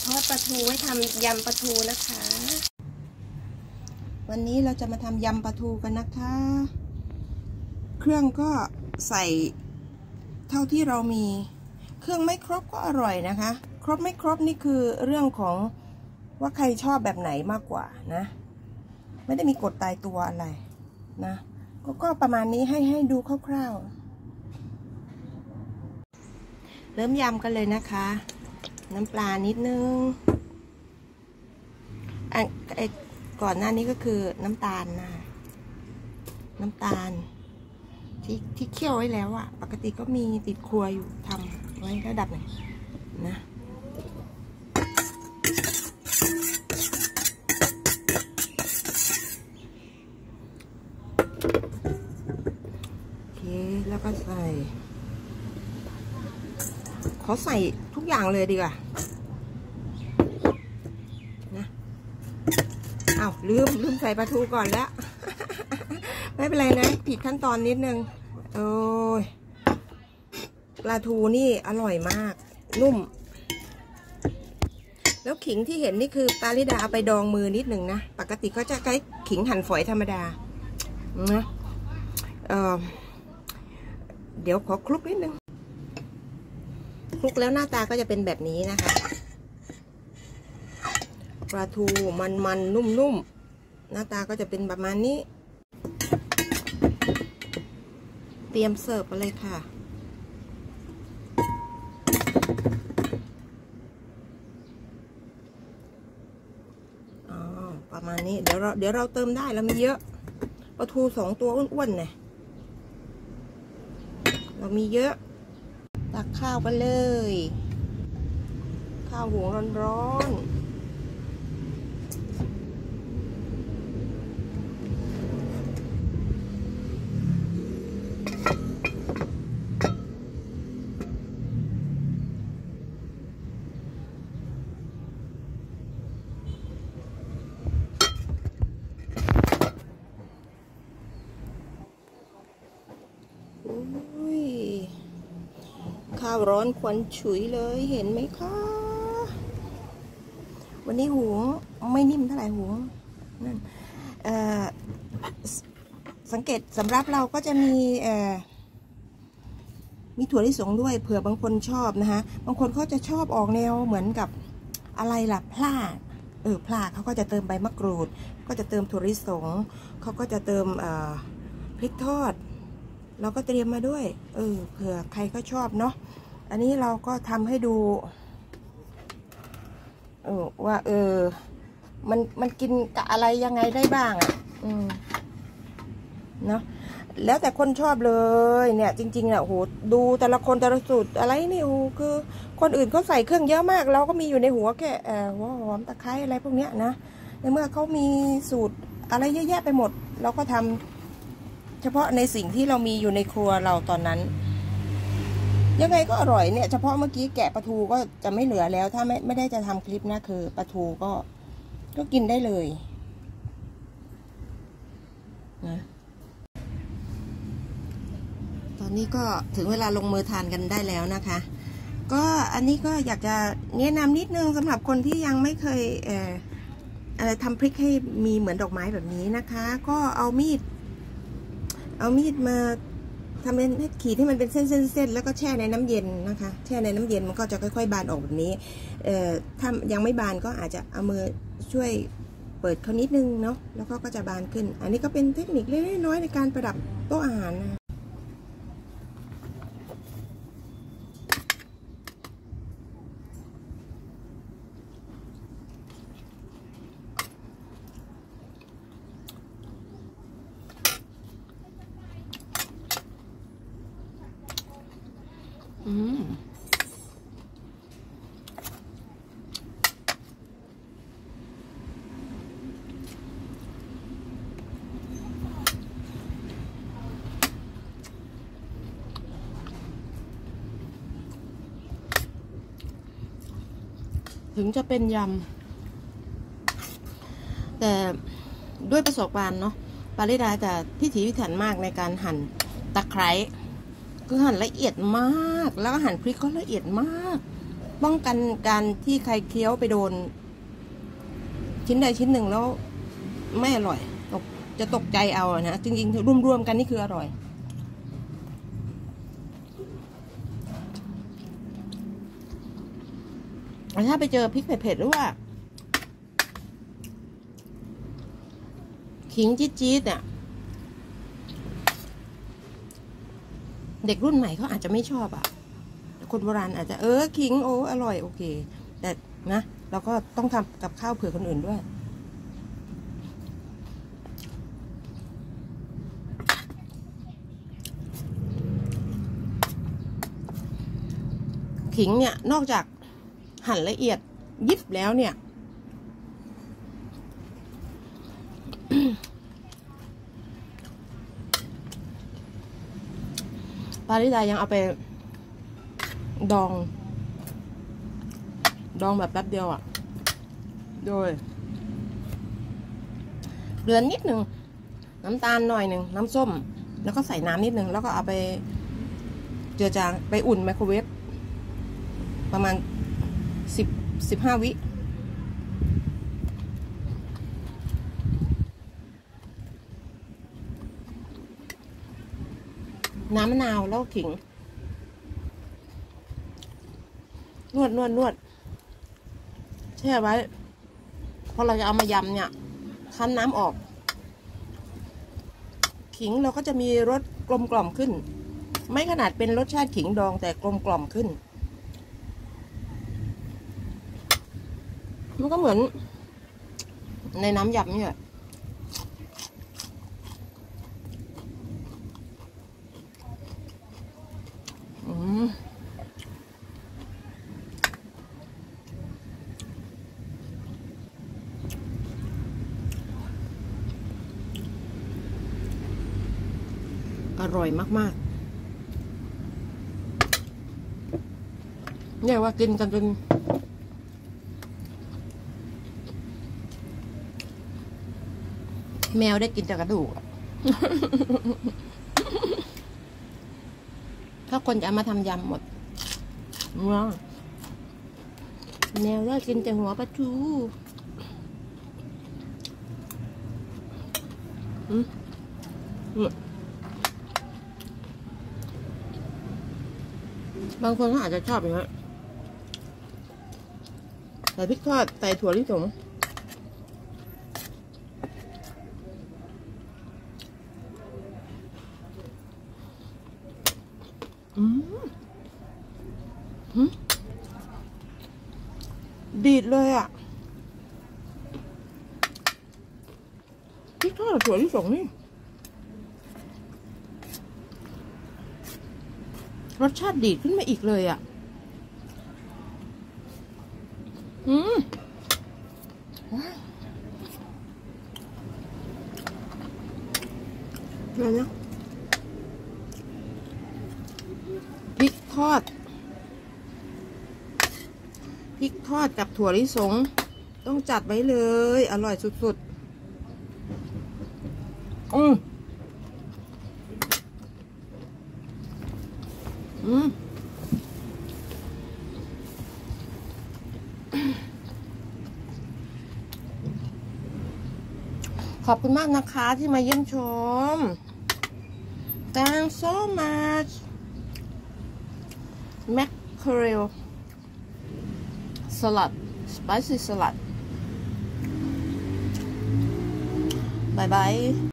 อดปลาทูไว้ทำยำปลาทูนะคะวันนี้เราจะมาทำยำปลาทูกันนะคะเครื่องก็ใส่เท่าที่เรามีเครื่องไม่ครบก็อร่อยนะคะครบไม่ครบนี่คือเรื่องของว่าใครชอบแบบไหนมากกว่านะไม่ได้มีกฎตายตัวอะไรนะก็ประมาณนี้ให้ดูคร่าวๆเริ่มยำกันเลยนะคะน้ำปลานิดนึงก่อนหน้านี้ก็คือน้ำตาลนะน้ำตาลที่เคี่ยวไว้แล้วอะปกติก็มีติดครัวอยู่ทำไว้ระดับหนึ่งนะโอเคแล้วก็ใส่ขอใส่ทุกอย่างเลยดีกว่านะอ้าวลืมใส่ปลาทูก่อนแล้ว ไม่เป็นไรนะผิดขั้นตอนนิดนึงโอ้ยปลาทูนี่อร่อยมากนุ่มแล้วขิงที่เห็นนี่คือปาริดาเอาไปดองมือนิดหนึ่งนะปกติก็จะใช้ขิงหั่นฝอยธรรมดานะเดี๋ยวขอคลุกนิดนึงคลุกแล้วหน้าตาก็จะเป็นแบบนี้นะคะปลาทูมันนุ่มหน้าตาก็จะเป็นประมาณนี้เตรียมเสิร์ฟไปเลยค่ะประมาณนี้เดี๋ยวเราเติมได้แล้วมีเยอะปลาทู2 ตัวอ้วนๆเนี่ยเรามีเยอะตักข้าวกันเลยข้าวหุงร้อนๆข้าวร้อนควันฉุยเลยเห็นไหมคะวันนี้หุงไม่นิ่มเท่าไหร่หุงนั่นสังเกตสำหรับเราก็จะมีถั่วลิสงด้วยเผื่อบางคนชอบนะคะบางคนเขาจะชอบออกแนวเหมือนกับอะไรล่ะพล่าพล่าเขาก็จะเติมใบมะกรูดก็จะเติมถั่วลิสงเขาก็จะเติมพริกทอดเราก็เตรียมมาด้วยเผื่อใครก็ชอบเนาะอันนี้เราก็ทำให้ดูว่ามันกินกับอะไรยังไงได้บ้างเนาะแล้วแต่คนชอบเลยเนี่ยจริงๆเนี่ยโหดูแต่ละคนแต่ละสูตรอะไรนี่คือคนอื่นเขาใส่เครื่องเยอะมากเราก็มีอยู่ในหัวแค่หัวหอมตะไคร้อะไรพวกเนี้ยนะในเมื่อเขามีสูตรอะไรเยอะแยะไปหมดเราก็ทำเฉพาะในสิ่งที่เรามีอยู่ในครัวเราตอนนั้นยังไงก็อร่อยเนี่ยเฉพาะเมื่อกี้แกะปลาทูก็จะไม่เหลือแล้วถ้าไม่ได้จะทำคลิปนะคือปลาทูก็กินได้เลยนะตอนนี้ก็ถึงเวลาลงมือทานกันได้แล้วนะคะก็อันนี้ก็อยากจะแนะนำนิดนึงสำหรับคนที่ยังไม่เคยทำพริกให้มีเหมือนดอกไม้แบบนี้นะคะก็เอามีดมาทำเป็นขีดที่มันเป็นเส้นแล้วก็แช่ในน้ำเย็นนะคะแช่ในน้ำเย็นมันก็จะค่อยๆบานออกแบบนี้ถ้ายังไม่บานก็อาจจะเอามือช่วยเปิดเขานิดนึงเนาะแล้วก็จะบานขึ้นอันนี้ก็เป็นเทคนิคเล็กๆน้อยๆในการประดับโต๊ะอาหารนะถึงจะเป็นยำแต่ด้วยประสบการณ์เนาะปาริดาจะพิถีพิถันมากในการหั่นตะไคร้คือหั่นละเอียดมากแล้วก็หั่นพริกก็ละเอียดมากป้องกันการที่ใครเคี้ยวไปโดนชิ้นใดชิ้นหนึ่งแล้วไม่อร่อยจะตกใจเอานะจริงๆรวมๆกันนี่คืออร่อยถ้าไปเจอพริกเผ็ดๆหรือว่าขิงจี๊ดๆเนี่ยเด็กรุ่นใหม่เขาอาจจะไม่ชอบอ่ะคนโบราณอาจจะขิงโอ้อร่อยโอเคแต่นะเราก็ต้องทำกับข้าวเผื่อคนอื่นด้วยขิงเนี่ยนอกจากหั่นละเอียดยิบแล้วเนี่ยปาริดายังเอาไปดองแบบแป๊บเดียวอ่ะโดยเกลือนิดหนึ่งน้ำตาลหน่อยหนึ่งน้ำส้มแล้วก็ใส่น้ำนิดหนึ่งแล้วก็เอาไปเจือจางไปอุ่นไมโครเวฟประมาณ15 วิน้ำมะนาวแล้วขิงนวดแช่ไว้พอเราจะเอามายำเนี่ยคั้นน้ำออกขิงเราก็จะมีรสกลมกล่อมขึ้นไม่ขนาดเป็นรสชาติขิงดองแต่กลมกล่อมขึ้นมันก็เหมือนในน้ำยำเนี่ยอร่อยมากๆเนี่ยว่ากินกันจนแมวได้กินแต่กระดูก ถ้าคนจะเอามาทำยำหมดแมวได้กินแต่หัวปลาทูบางคนเขาอาจจะชอบอย่างนี้ใส่พริกทอดใส่ถั่วลิสงดีดเลยอ่ะพริกทอดถั่วลิสงนี่รสชาติดีดขึ้นมาอีกเลยอ่ะอะไรนะพริกทอดกับถั่วลิสงต้องจัดไว้เลยอร่อยสุดๆขอบคุณมากนะคะที่มาเยี่ยมชม Thanks so much mackerel salad spicy salad bye bye